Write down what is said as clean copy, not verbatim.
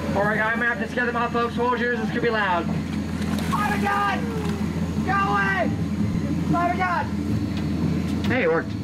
Alright, I'm gonna have to scare them off, folks. Hold yours, this could be loud. Oh my god! Go away! Oh my god! Hey, it worked.